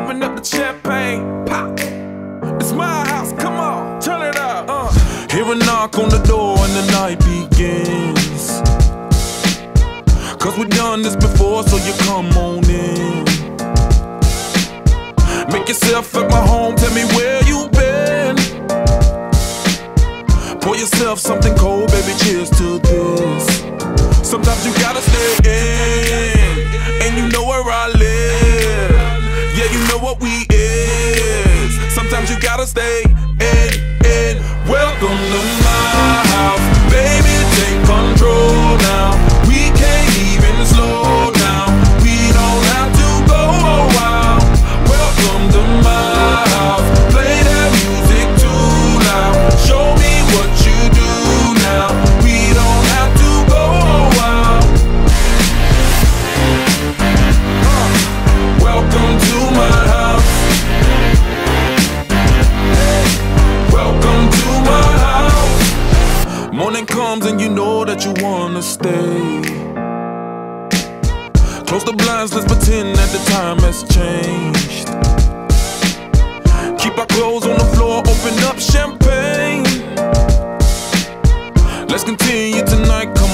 open up the champagne, pop. It's my house, come on, turn it up. Hear a knock on the door and the night begins. Cause we've done this before, so you come on in. Make yourself at my home, tell me where you been. Pour yourself something cold, baby, cheers to this. Sometimes you gotta stay in, and you know where I live. Yeah, you know what we is. Sometimes you gotta stay in. Welcome to my house, baby, take control now. We can't even slow down. We don't have to go a while. Welcome to my house, play that music too loud. Show me what you do now. We don't have to go a while. Welcome to my house. Welcome to my house. Morning comes and you know that you wanna stay. Close the blinds, let's pretend that the time has changed. Keep our clothes on the floor, open up champagne. Let's continue tonight, come